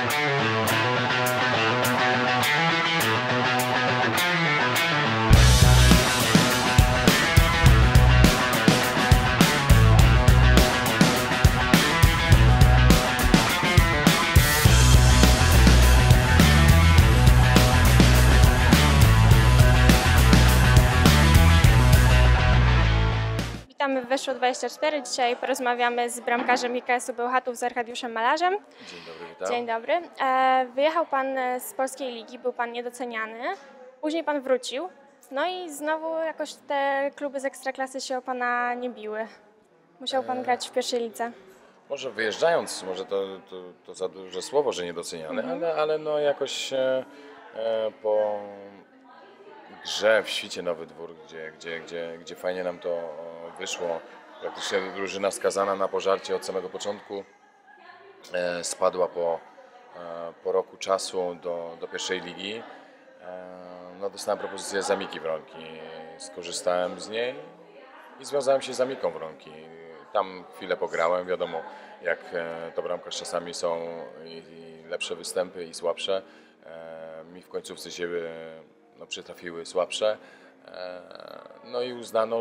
Witamy w Weszło 24. Dzisiaj porozmawiamy z bramkarzem IKS-u Bełchatów, z Arkadiuszem Malarzem. Dzień dobry, witam. Dzień dobry. Wyjechał Pan z polskiej ligi, był Pan niedoceniany, później Pan wrócił, no i znowu jakoś te kluby z Ekstraklasy się o Pana nie biły. Musiał Pan grać w pierwszej lidze. Może wyjeżdżając, może to za duże słowo, że niedoceniany, ale no jakoś po grze w Świcie Nowy Dwór, gdzie fajnie nam to wyszło, praktycznie drużyna skazana na pożarcie od samego początku, spadła po roku czasu do pierwszej ligi. No, dostałem propozycję z Amiki Wronki, skorzystałem z niej i związałem się z Amiką Wronki. Tam chwilę pograłem, wiadomo jak to bramkarz czasami są i lepsze występy i słabsze. Mi w końcówce się przytrafiły słabsze. No i uznano,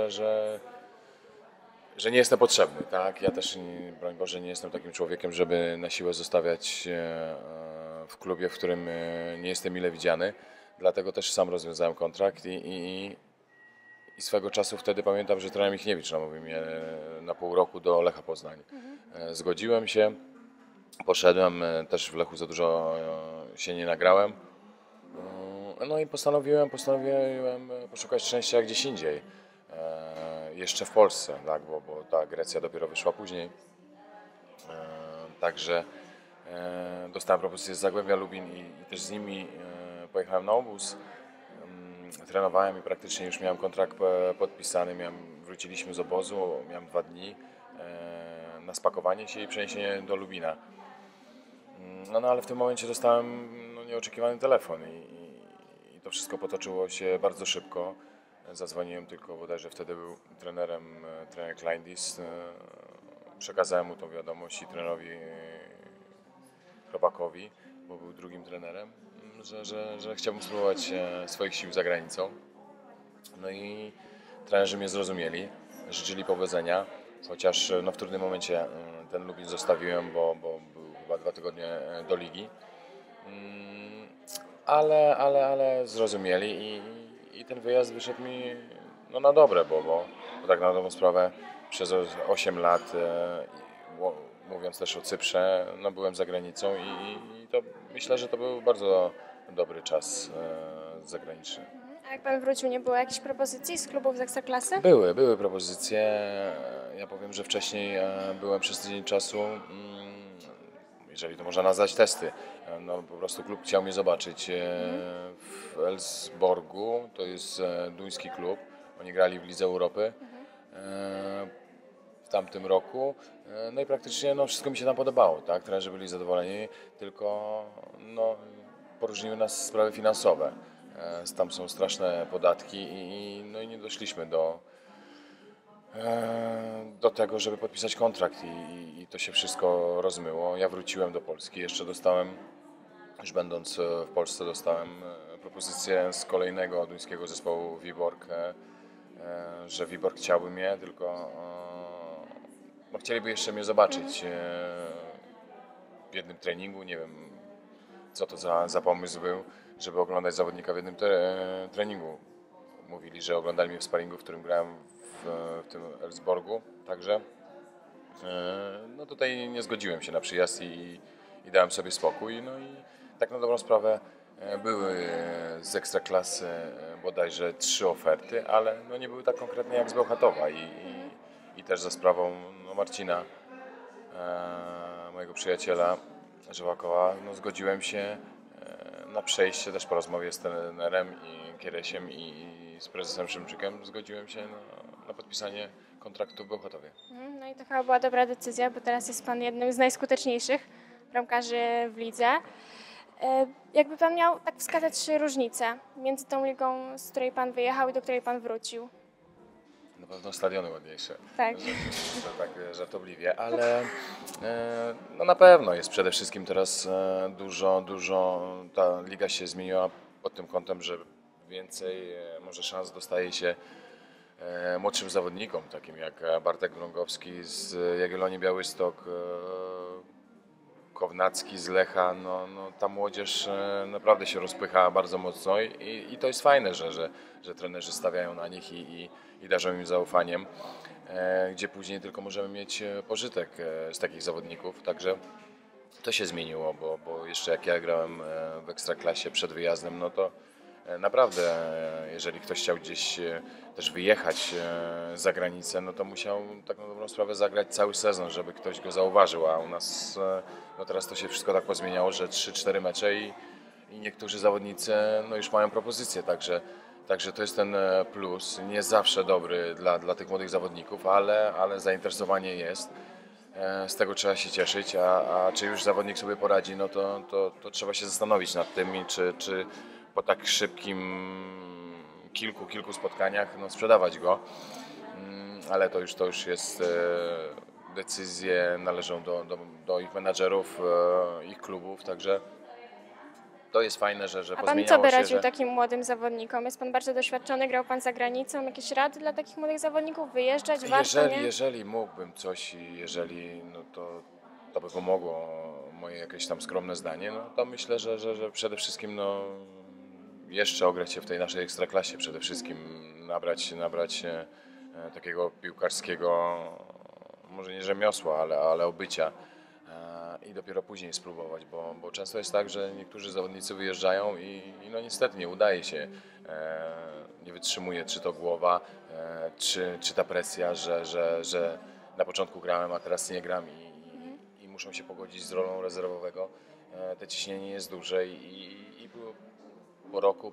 że nie jestem potrzebny. Tak? Ja też, broń Boże, nie jestem takim człowiekiem, żeby na siłę zostawiać w klubie, w którym nie jestem mile widziany. Dlatego też sam rozwiązałem kontrakt i swego czasu wtedy pamiętam, że trener Michniewicz namówił mnie na pół roku do Lecha Poznań. Zgodziłem się, poszedłem, też w Lechu za dużo się nie nagrałem. No i postanowiłem poszukać szczęścia gdzieś indziej, jeszcze w Polsce, tak, bo ta Grecja dopiero wyszła później. Także dostałem propozycję z Zagłębia Lubin i też z nimi pojechałem na obóz. Trenowałem i praktycznie już miałem kontrakt podpisany, wróciliśmy z obozu, miałem 2 dni na spakowanie się i przeniesienie do Lubina. No ale w tym momencie dostałem nieoczekiwany telefon i to wszystko potoczyło się bardzo szybko. Zadzwoniłem tylko, bodajże wtedy był trener Kleindis. Przekazałem mu tą wiadomość i trenerowi Chrobakowi, bo był drugim trenerem, że chciałbym spróbować swoich sił za granicą. No i trenerzy mnie zrozumieli, życzyli powodzenia, chociaż w trudnym momencie ten Lubin zostawiłem, bo był chyba 2 tygodnie do ligi. Ale zrozumieli i ten wyjazd wyszedł mi na dobre, bo tak na dobrą sprawę przez 8 lat, mówiąc też o Cyprze, byłem za granicą i to myślę, że to był bardzo dobry czas zagraniczny. A jak Pan wrócił, nie było jakichś propozycji z klubów z Ekstraklasy? Były propozycje. Ja powiem, że wcześniej byłem przez tydzień czasu, jeżeli to można nazwać testy. Po prostu klub chciał mnie zobaczyć w Elfsborgu, to jest duński klub. Oni grali w Lidze Europy w tamtym roku. No i praktycznie wszystko mi się tam podobało, tak? Trenerzy byli zadowoleni, tylko poróżniły nas sprawy finansowe. Tam są straszne podatki i nie doszliśmy do tego, żeby podpisać kontrakt i to się wszystko rozmyło. Ja wróciłem do Polski, jeszcze dostałem, już będąc w Polsce, dostałem propozycję z kolejnego duńskiego zespołu Viborg, że Viborg chciałby mnie, tylko chcieliby jeszcze mnie zobaczyć w jednym treningu. Nie wiem, co to za pomysł był, żeby oglądać zawodnika w jednym treningu. Mówili, że oglądali mnie w sparingu, w którym grałem w tym Elfsborgu, także tutaj nie zgodziłem się na przyjazd i dałem sobie spokój. No i tak na dobrą sprawę były z Ekstraklasy bodajże 3 oferty, ale nie były tak konkretne jak z Bełchatowa i też za sprawą Marcina, mojego przyjaciela Żołakowa, zgodziłem się na przejście, też po rozmowie z trenerem i Kieresiem i z prezesem Szymczykiem zgodziłem się na podpisanie kontraktu w Bełchatowie. No i to chyba była dobra decyzja, bo teraz jest Pan jednym z najskuteczniejszych bramkarzy w lidze. Jakby Pan miał tak wskazać różnice między tą ligą, z której Pan wyjechał i do której Pan wrócił? pewno stadiony ładniejsze. Tak. Że tak żartobliwie, ale no na pewno jest przede wszystkim teraz dużo, ta liga się zmieniła pod tym kątem, że więcej może szans dostaje się młodszym zawodnikom, takim jak Bartek Drągowski z Jagiellonii Białystok, Kownacki z Lecha, no ta młodzież naprawdę się rozpycha bardzo mocno i to jest fajne, że trenerzy stawiają na nich i darzą im zaufaniem, gdzie później tylko możemy mieć pożytek z takich zawodników, także to się zmieniło, bo jeszcze jak ja grałem w Ekstraklasie przed wyjazdem, no to naprawdę, jeżeli ktoś chciał gdzieś też wyjechać za granicę, no to musiał tak na dobrą sprawę zagrać cały sezon, żeby ktoś go zauważył, a u nas no teraz to się wszystko tak pozmieniało, że 3-4 mecze i niektórzy zawodnicy no już mają propozycje, także to jest ten plus, nie zawsze dobry dla tych młodych zawodników, ale zainteresowanie jest. Z tego trzeba się cieszyć, a czy już zawodnik sobie poradzi, no to trzeba się zastanowić nad tym, czy po tak kilku spotkaniach no, sprzedawać go. Ale to już jest decyzje należą do ich menadżerów, ich klubów, także to jest fajne, że A pan pozmieniało co by się, radził że takim młodym zawodnikom? Jest pan bardzo doświadczony, grał pan za granicą. Jakieś rady dla takich młodych zawodników? Wyjeżdżać? Warto, nie? jeżeli mógłbym coś i jeżeli no to by pomogło, moje jakieś tam skromne zdanie, no to myślę, że przede wszystkim no, jeszcze ograć się w tej naszej ekstraklasie, przede wszystkim nabrać takiego piłkarskiego, może nie rzemiosła, ale obycia i dopiero później spróbować, bo często jest tak, że niektórzy zawodnicy wyjeżdżają i no niestety nie udaje się, nie wytrzymuje czy to głowa, czy ta presja, że na początku grałem, a teraz nie gram i muszą się pogodzić z rolą rezerwowego. Te ciśnienie jest duże i po roku,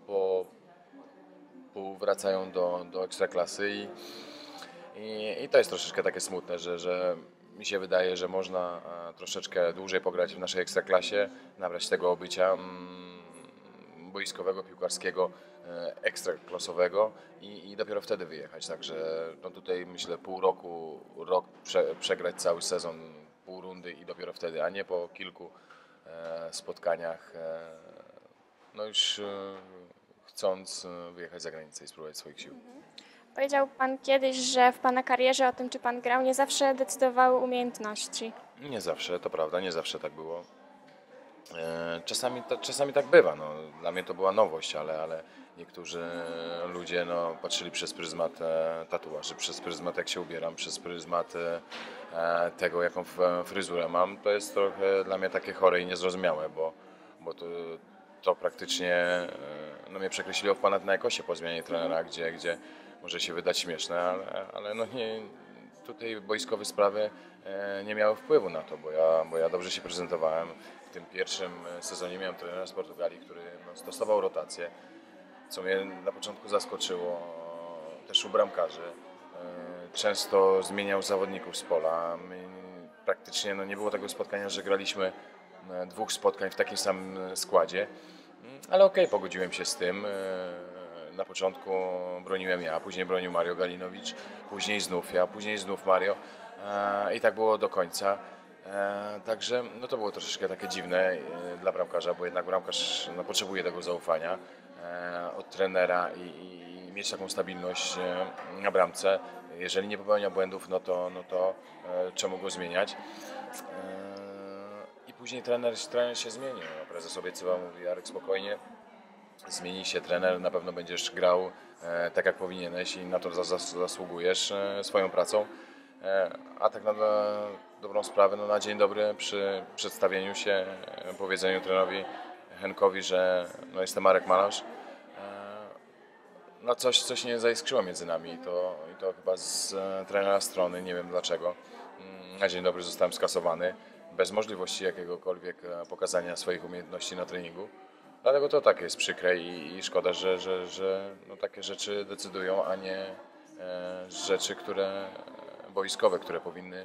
wracają do ekstraklasy i to jest troszeczkę takie smutne, że mi się wydaje, że można troszeczkę dłużej pograć w naszej ekstraklasie, nabrać tego obycia boiskowego, piłkarskiego, ekstraklasowego i dopiero wtedy wyjechać. Także no tutaj myślę rok przegrać cały sezon, pół rundy i dopiero wtedy, a nie po kilku spotkaniach no już chcąc wyjechać za granicę i spróbować swoich sił. Powiedział pan kiedyś, że w pana karierze o tym, czy pan grał, nie zawsze decydowały umiejętności. Nie zawsze, to prawda, nie zawsze tak było. Czasami tak bywa. No, dla mnie to była nowość, ale niektórzy ludzie no, patrzyli przez pryzmat tatuaży, przez pryzmat jak się ubieram, przez pryzmat tego jaką fryzurę mam. To jest trochę dla mnie takie chore i niezrozumiałe, bo to praktycznie no, mnie przekreśliło w Panathinaikosie po zmianie trenera, gdzie może się wydać śmieszne, ale no nie, tutaj boiskowe sprawy nie miały wpływu na to, bo ja dobrze się prezentowałem. W tym pierwszym sezonie miałem trenera z Portugalii, który no, stosował rotację, co mnie na początku zaskoczyło, też u bramkarzy. Często zmieniał zawodników z pola. Praktycznie no, nie było tego spotkania, że graliśmy 2 spotkań w takim samym składzie, ale okej, pogodziłem się z tym. Na początku broniłem ja, później bronił Mario Galinowicz, później znów ja, później znów Mario i tak było do końca. Także no to było troszeczkę takie dziwne dla bramkarza, bo jednak bramkarz no, potrzebuje tego zaufania od trenera i mieć taką stabilność na bramce. Jeżeli nie popełnia błędów, no to czemu go zmieniać? I później trener się zmienił. No, prezes obiecywał, mówi Jarek spokojnie, zmieni się trener, na pewno będziesz grał tak jak powinieneś i na to zasługujesz swoją pracą. A tak na dobrą sprawę, no na dzień dobry przy przedstawieniu się, powiedzeniu trenerowi Henkowi, że no jestem Marek Malarz, no coś nie zaiskrzyło między nami i to chyba z trenera strony, nie wiem dlaczego. Na dzień dobry zostałem skasowany, bez możliwości jakiegokolwiek pokazania swoich umiejętności na treningu. Dlatego to takie jest przykre i szkoda, że no takie rzeczy decydują, a nie rzeczy, boiskowe, które powinny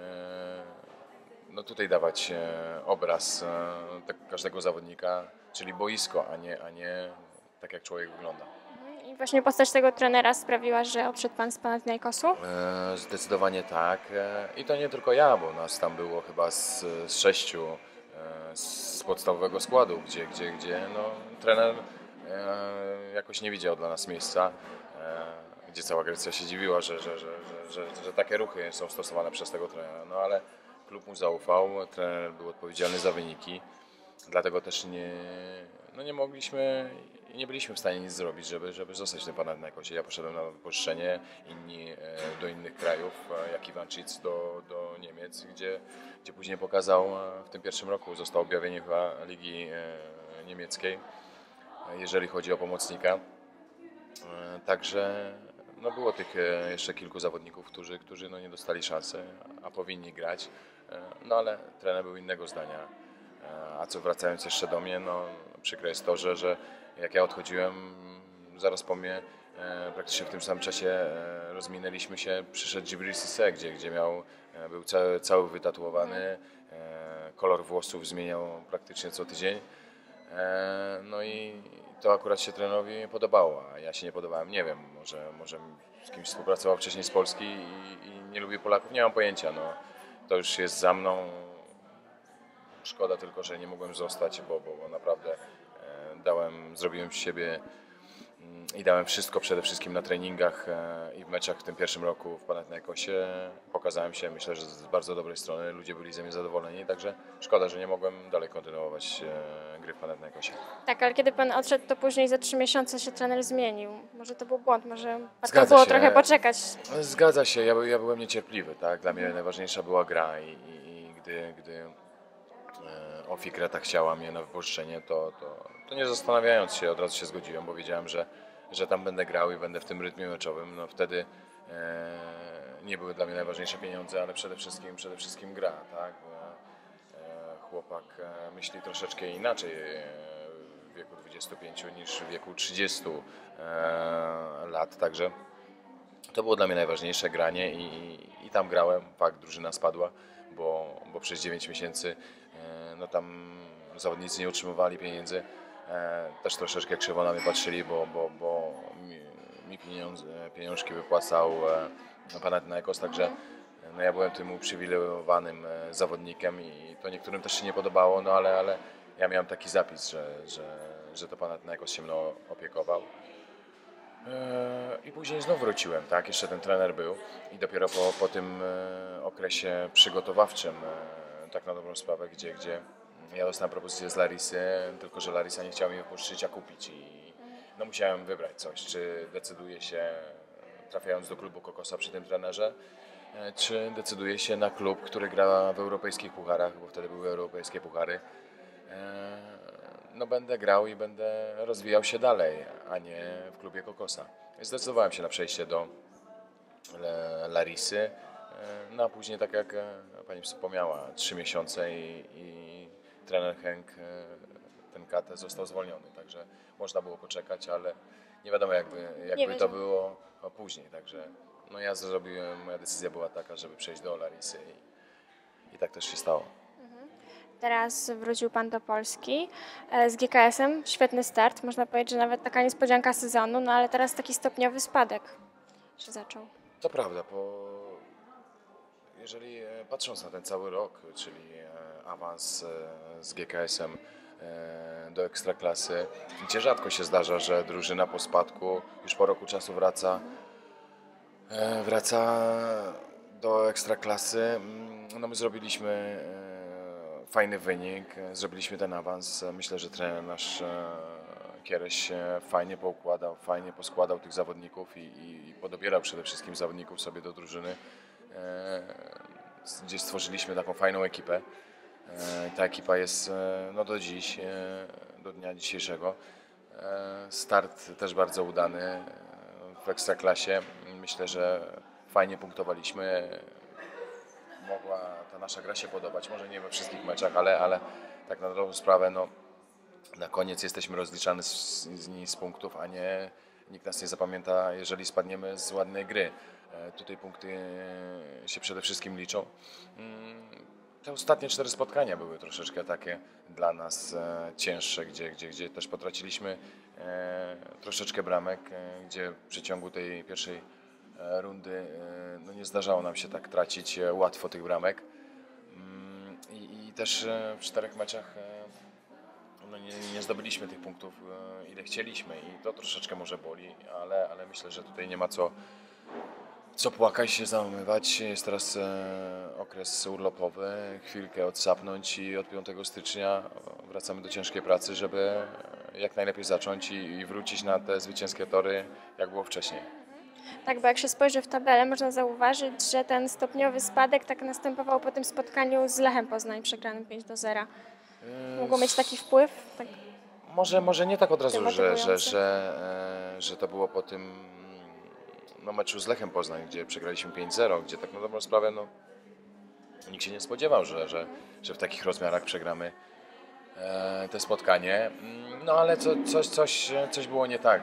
no tutaj dawać obraz każdego zawodnika, czyli boisko, a nie tak jak człowiek wygląda. I Właśnie postać tego trenera sprawiła, że odszedł pan z Panathinaikosu? Zdecydowanie tak. I to nie tylko ja, bo nas tam było chyba z 6 z podstawowego składu, gdzie no, trener jakoś nie widział dla nas miejsca, gdzie cała Grecja się dziwiła, że takie ruchy są stosowane przez tego trenera. No ale klub mu zaufał, trener był odpowiedzialny za wyniki, dlatego też nie mogliśmy i nie byliśmy w stanie nic zrobić, żeby zostać w tym Panathinaikosie. Ja poszedłem na wypożyczenie, inni do innych krajów, jak Iwancic do Niemiec, gdzie później pokazał w tym pierwszym roku, został objawienie chyba Ligi Niemieckiej, jeżeli chodzi o pomocnika. Także no było tych jeszcze kilku zawodników, którzy no nie dostali szansy, a powinni grać, no ale trener był innego zdania. A co wracając jeszcze do mnie, no przykre jest to, że jak ja odchodziłem, zaraz po mnie, praktycznie w tym samym czasie rozminęliśmy się, przyszedł Djibril Cissé, gdzie był cały wytatuowany, kolor włosów zmieniał praktycznie co tydzień. No i to akurat się trenerowi podobało, a ja się nie podobałem. Nie wiem, może z kimś współpracował wcześniej z Polski i nie lubi Polaków, nie mam pojęcia. No, to już jest za mną. Szkoda tylko, że nie mogłem zostać, bo naprawdę zrobiłem z siebie i dałem wszystko przede wszystkim na treningach i w meczach w tym pierwszym roku w Panathinaikosie. Pokazałem się, myślę, że z bardzo dobrej strony, ludzie byli ze mnie zadowoleni, także szkoda, że nie mogłem dalej kontynuować gry w Panathinaikosie. Tak, ale kiedy pan odszedł, to później za 3 miesiące się trener zmienił. Może to był błąd, może warto Zgadza było się. trochę poczekać. Zgadza się, ja byłem niecierpliwy, tak? Dla mnie najważniejsza była gra i gdy Ofikreta chciała mnie na wypożyczenie, to nie zastanawiając się, od razu się zgodziłem, bo wiedziałem, że tam będę grał i będę w tym rytmie meczowym. No wtedy nie były dla mnie najważniejsze pieniądze, ale przede wszystkim gra, tak? Chłopak myśli troszeczkę inaczej w wieku 25 niż w wieku 30 lat, także to było dla mnie najważniejsze, granie i tam grałem. Fakt, drużyna spadła, bo przez 9 miesięcy no tam zawodnicy nie otrzymywali pieniędzy. Też troszeczkę krzywo na mnie patrzyli, bo mi pieniążki wypłacał Panathinaikos, także no ja byłem tym uprzywilejowanym zawodnikiem i to niektórym też się nie podobało, no ale ja miałem taki zapis, że to Panathinaikos się mną opiekował. I później znów wróciłem, tak? Jeszcze ten trener był i dopiero po tym okresie przygotowawczym, tak na dobrą sprawę, gdzie ja dostałem propozycję z Larisy, tylko że Larisa nie chciała mi wypożyczyć, a kupić i no musiałem wybrać coś, czy decyduję się, trafiając do klubu Kokosa przy tym trenerze, czy decyduję się na klub, który gra w europejskich pucharach, bo wtedy były europejskie puchary. No będę grał i będę rozwijał się dalej, a nie w klubie Kokosa. Zdecydowałem się na przejście do Larisy, no a później, tak jak pani wspomniała, 3 miesiące i trener Henk, ten Kate, został zwolniony, także można było poczekać, ale nie wiadomo jakby to było później, także no ja moja decyzja była taka, żeby przejść do Larisy i tak też się stało. Teraz wrócił pan do Polski z GKS-em. Świetny start, można powiedzieć, że nawet taka niespodzianka sezonu, no ale teraz taki stopniowy spadek się zaczął. To prawda, bo jeżeli patrząc na ten cały rok, czyli awans z GKS-em do Ekstraklasy, gdzie rzadko się zdarza, że drużyna po spadku już po roku czasu wraca do Ekstraklasy. No my zrobiliśmy fajny wynik, zrobiliśmy ten awans. Myślę, że trener nasz Kiereś fajnie poukładał, fajnie poskładał tych zawodników i podobierał przede wszystkim zawodników sobie do drużyny, gdzie stworzyliśmy taką fajną ekipę. Ta ekipa jest no do dziś, do dnia dzisiejszego. Start też bardzo udany w Ekstraklasie. Myślę, że fajnie punktowaliśmy. Mogła ta nasza gra się podobać, może nie we wszystkich meczach, ale tak na dobrą sprawę, no, na koniec jesteśmy rozliczani z punktów, a nie nikt nas nie zapamięta, jeżeli spadniemy z ładnej gry. Tutaj punkty się przede wszystkim liczą. Te ostatnie 4 spotkania były troszeczkę takie dla nas cięższe, gdzie też potraciliśmy troszeczkę bramek, gdzie w przeciągu tej pierwszej rundy no nie zdarzało nam się tak tracić łatwo tych bramek. I też w 4 meczach no nie zdobyliśmy tych punktów, ile chcieliśmy i to troszeczkę może boli, ale myślę, że tutaj nie ma co płakać, się załamywać. Jest teraz okres urlopowy, chwilkę odsapnąć i od 5 stycznia wracamy do ciężkiej pracy, żeby jak najlepiej zacząć i wrócić na te zwycięskie tory, jak było wcześniej. Tak, bo jak się spojrzy w tabelę, można zauważyć, że ten stopniowy spadek tak następował po tym spotkaniu z Lechem Poznań przegranym 5-0. Mogło mieć taki wpływ? Tak. Może nie tak od razu, Demotywujące. że to było po tym no, meczu z Lechem Poznań, gdzie przegraliśmy 5-0, gdzie tak na dobrą sprawę no, nikt się nie spodziewał, że w takich rozmiarach przegramy te spotkanie. No ale coś było nie tak,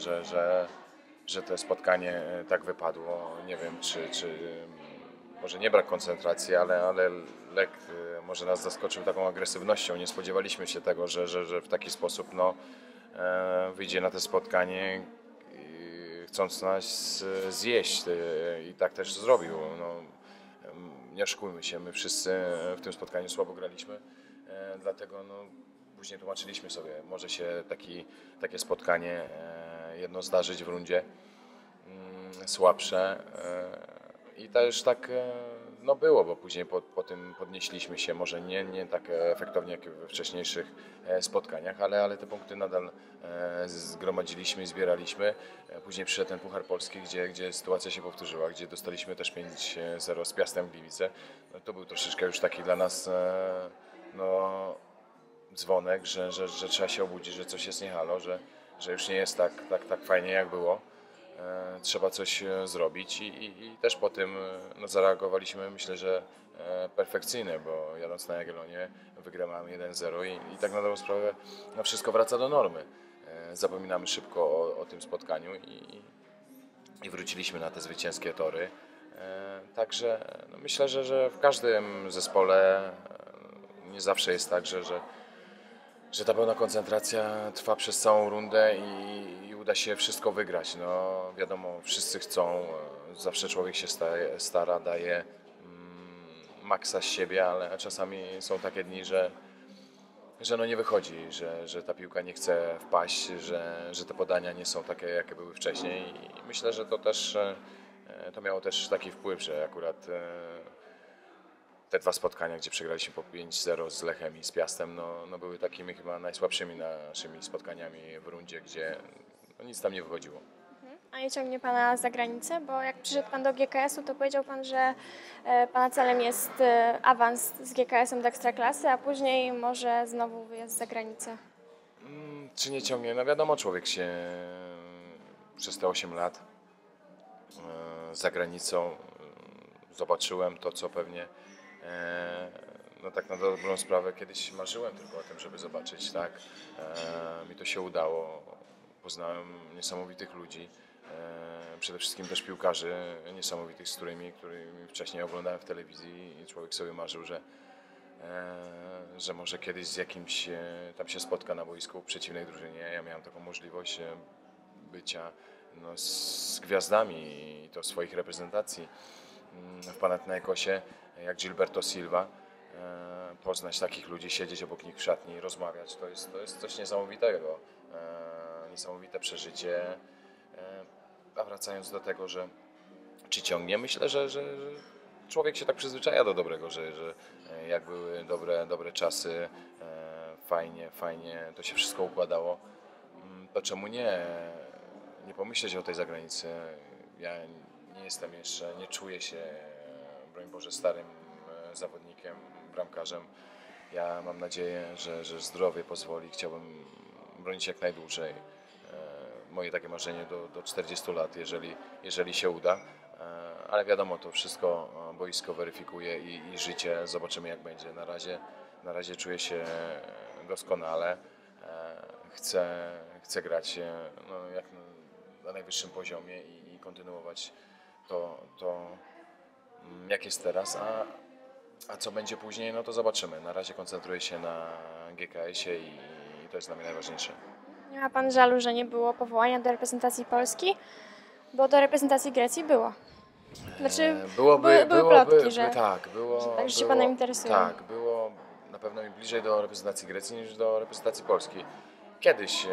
że to spotkanie tak wypadło. Nie wiem, czy może nie brak koncentracji, ale Lech może nas zaskoczył taką agresywnością. Nie spodziewaliśmy się tego, że w taki sposób no, wyjdzie na to spotkanie chcąc nas zjeść i tak też zrobił. No, nie oszukujmy się, my wszyscy w tym spotkaniu słabo graliśmy, dlatego no, później tłumaczyliśmy sobie, może się takie spotkanie jedno zdarzyć w rundzie słabsze i też tak no było, bo później po tym podnieśliśmy się, może nie tak efektownie jak we wcześniejszych spotkaniach, ale te punkty nadal zgromadziliśmy i zbieraliśmy. Później przyszedł ten Puchar Polski, gdzie sytuacja się powtórzyła, gdzie dostaliśmy też 5-0 z Piastem Gliwice. No, to był troszeczkę już taki dla nas no, dzwonek, że trzeba się obudzić, że coś jest nie halo, że już nie jest tak fajnie jak było. Trzeba coś zrobić i też po tym no, zareagowaliśmy, myślę, że perfekcyjnie, bo jadąc na Jagiellonię wygrywamy 1-0 i tak na dobrą sprawę no, wszystko wraca do normy. Zapominamy szybko o tym spotkaniu i wróciliśmy na te zwycięskie tory. Także no, myślę, że w każdym zespole nie zawsze jest tak, że ta pełna koncentracja trwa przez całą rundę i uda się wszystko wygrać. No, wiadomo, wszyscy chcą, zawsze człowiek się stara, daje maksa z siebie, ale czasami są takie dni, że no nie wychodzi, że ta piłka nie chce wpaść, że te podania nie są takie, jakie były wcześniej i myślę, że to też to miało też taki wpływ, że akurat te 2 spotkania, gdzie przegraliśmy po 5-0 z Lechem i z Piastem, no były takimi chyba najsłabszymi naszymi spotkaniami w rundzie, gdzie no nic tam nie wychodziło. A nie ciągnie Pana za granicę? Bo jak przyszedł Pan do GKS-u, to powiedział Pan, że Pana celem jest awans z GKS-em do Ekstraklasy, a później może znowu wyjazd za granicę. Czy nie ciągnie? No wiadomo, człowiek się przez te 8 lat za granicą zobaczyłem to, co pewnie no tak na dobrą sprawę kiedyś marzyłem tylko o tym, żeby zobaczyć, tak? Mi to się udało. Poznałem niesamowitych ludzi, przede wszystkim też piłkarzy niesamowitych, którymi wcześniej oglądałem w telewizji i człowiek sobie marzył, że może kiedyś z jakimś tam się spotka na boisku w przeciwnej drużynie. Ja miałem taką możliwość bycia no, z gwiazdami i to swoich reprezentacji w Panathinaikosie, jak Gilberto Silva. Poznać takich ludzi, siedzieć obok nich w szatni, rozmawiać, to jest coś niesamowitego, niesamowite przeżycie. A wracając do tego, że czy ciągnie, myślę, że człowiek się tak przyzwyczaja do dobrego, że jak były dobre czasy, fajnie to się wszystko układało, to czemu nie pomyśleć o tej zagranicy. Ja nie jestem jeszcze, nie czuję się, broń Boże, starym zawodnikiem, bramkarzem. Ja mam nadzieję, że zdrowie pozwoli. Chciałbym bronić jak najdłużej. Moje takie marzenie do 40 lat, jeżeli się uda. Ale wiadomo, to wszystko boisko weryfikuje i życie. Zobaczymy, jak będzie. Na razie czuję się doskonale. Chcę grać no, jak na najwyższym poziomie i kontynuować to jak jest teraz. A co będzie później, no to zobaczymy. Na razie koncentruję się na GKS-ie i to jest dla mnie najważniejsze. Nie ma pan żalu, że nie było powołania do reprezentacji Polski? Bo do reprezentacji Grecji było. Znaczy, były plotki, że tak, że się panem interesuje. Tak, było na pewno mi bliżej do reprezentacji Grecji niż do reprezentacji Polski. Kiedyś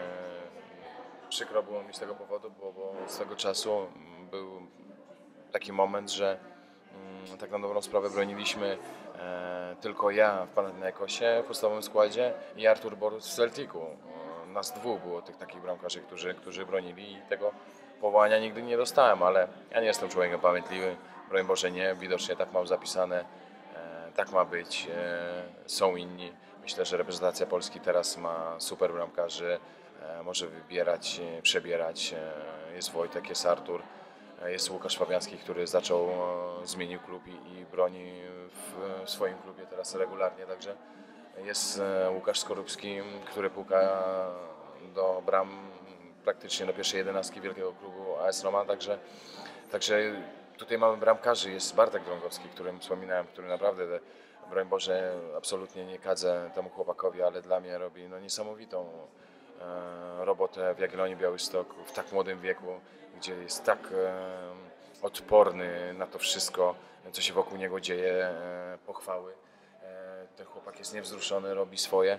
przykro było mi z tego powodu, bo swego czasu był taki moment, że tak na dobrą sprawę broniliśmy tylko ja w Panathinaikosie w podstawowym składzie i Artur Borus w Celticu. Nas dwóch było tych takich bramkarzy, którzy bronili i tego powołania nigdy nie dostałem, ale ja nie jestem człowiekiem pamiętliwym, broń Boże nie, widocznie tak mam zapisane, tak ma być, są inni. Myślę, że reprezentacja Polski teraz ma super bramkarzy, może wybierać, przebierać, jest Wojtek, jest Artur. Jest Łukasz Fabiański, który zmienił klub i broni w swoim klubie teraz regularnie, także jest Łukasz Skorupski, który puka do bram praktycznie do pierwszej 11 wielkiego klubu AS Roma, także tutaj mamy bramkarzy, jest Bartek Drągowski, którym wspominałem, który naprawdę, broń Boże, absolutnie nie kadzę temu chłopakowi, ale dla mnie robi niesamowitą robotę w Jagiellonii Białystok w tak młodym wieku, gdzie jest tak odporny na to wszystko, co się wokół niego dzieje, pochwały. Ten chłopak jest niewzruszony, robi swoje.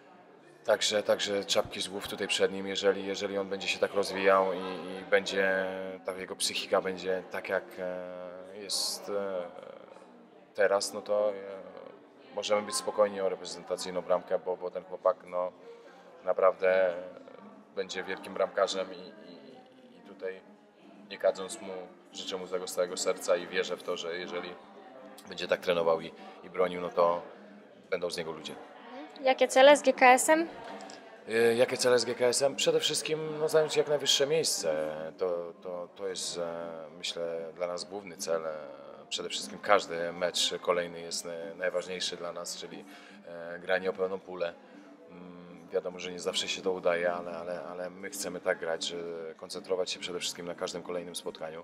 Także czapki z głów tutaj przed nim, jeżeli on będzie się tak rozwijał i będzie, ta jego psychika będzie tak jak jest teraz, no to możemy być spokojni o reprezentacyjną bramkę, bo ten chłopak naprawdę będzie wielkim bramkarzem i tutaj nie kadząc mu, życzę mu tego z całego serca i wierzę w to, że jeżeli będzie tak trenował i bronił, no to będą z niego ludzie. Jakie cele z GKS-em? Jakie cele z GKS-em? Przede wszystkim zająć jak najwyższe miejsce. To jest, myślę, dla nas główny cel. Przede wszystkim każdy mecz kolejny jest najważniejszy dla nas, czyli granie o pełną pulę. Wiadomo, że nie zawsze się to udaje, ale my chcemy tak grać, że koncentrować się przede wszystkim na każdym kolejnym spotkaniu.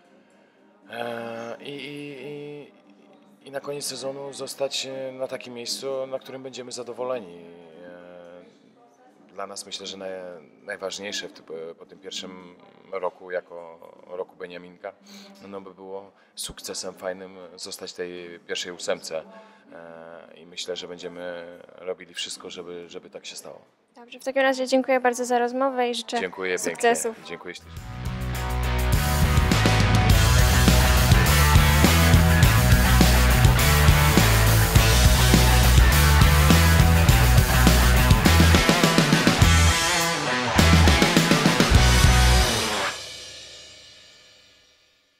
I na koniec sezonu zostać na takim miejscu, na którym będziemy zadowoleni. Dla nas myślę, że najważniejsze po tym pierwszym roku, jako roku Beniaminka, no by było sukcesem fajnym zostać w tej pierwszej ósemce. I myślę, że będziemy robili wszystko, żeby tak się stało. Dobrze, w takim razie dziękuję bardzo za rozmowę i życzę Dziękuję sukcesów. pięknie. Dziękuję ślicznie.